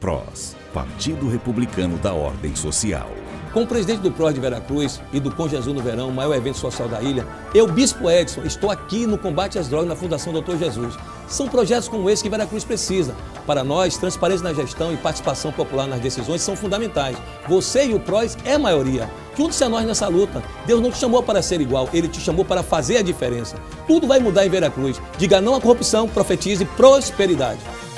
PROS, Partido Republicano da Ordem Social. Como presidente do PROS de Veracruz e do Com Jesus no Verão, o maior evento social da ilha, eu, Bispo Edson, estou aqui no combate às drogas na Fundação Dr. Jesus. São projetos como esse que Veracruz precisa. Para nós, transparência na gestão e participação popular nas decisões são fundamentais. Você e o PROS é a maioria. Junte-se a nós nessa luta. Deus não te chamou para ser igual, Ele te chamou para fazer a diferença. Tudo vai mudar em Veracruz. Diga não à corrupção, profetize prosperidade.